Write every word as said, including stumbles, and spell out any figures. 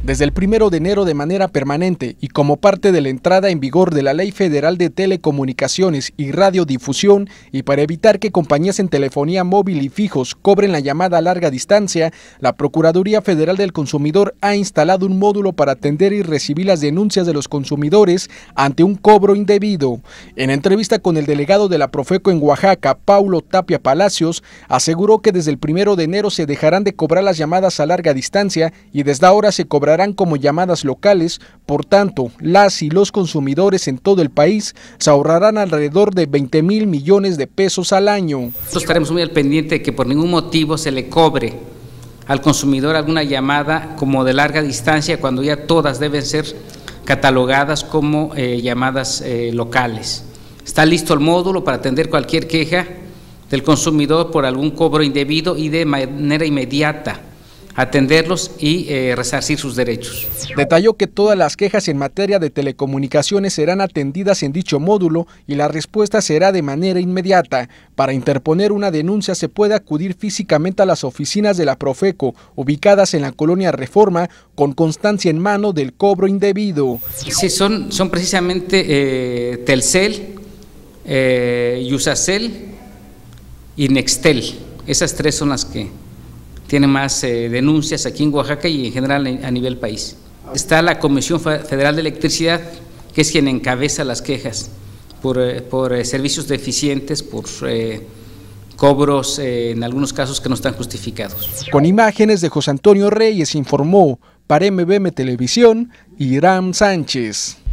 Desde el primero de enero de manera permanente y como parte de la entrada en vigor de la Ley Federal de Telecomunicaciones y Radiodifusión y para evitar que compañías en telefonía móvil y fijos cobren la llamada a larga distancia, la Procuraduría Federal del Consumidor ha instalado un módulo para atender y recibir las denuncias de los consumidores ante un cobro indebido. En entrevista con el delegado de la Profeco en Oaxaca, Paulo Tapia Palacios, aseguró que desde el primero de enero se dejarán de cobrar las llamadas a larga distancia y desde ahora se cobrarán como llamadas locales. Por tanto, las y los consumidores en todo el país se ahorrarán alrededor de veinte mil millones de pesos al año. Nosotros estaremos muy al pendiente de que por ningún motivo se le cobre al consumidor alguna llamada como de larga distancia cuando ya todas deben ser catalogadas como eh, llamadas eh, locales. Está listo el módulo para atender cualquier queja del consumidor por algún cobro indebido y de manera inmediata atenderlos y eh, resarcir sus derechos. Detalló que todas las quejas en materia de telecomunicaciones serán atendidas en dicho módulo y la respuesta será de manera inmediata. Para interponer una denuncia se puede acudir físicamente a las oficinas de la Profeco, ubicadas en la colonia Reforma, con constancia en mano del cobro indebido. Sí, son, son precisamente eh, Telcel, eh, Yusacel y Nextel. Esas tres son las que tiene más eh, denuncias aquí en Oaxaca y en general a nivel país. Está la Comisión Federal de Electricidad, que es quien encabeza las quejas por, eh, por eh, servicios deficientes, por eh, cobros eh, en algunos casos que no están justificados. Con imágenes de José Antonio Reyes informó para M B M Televisión, Hiram Sánchez.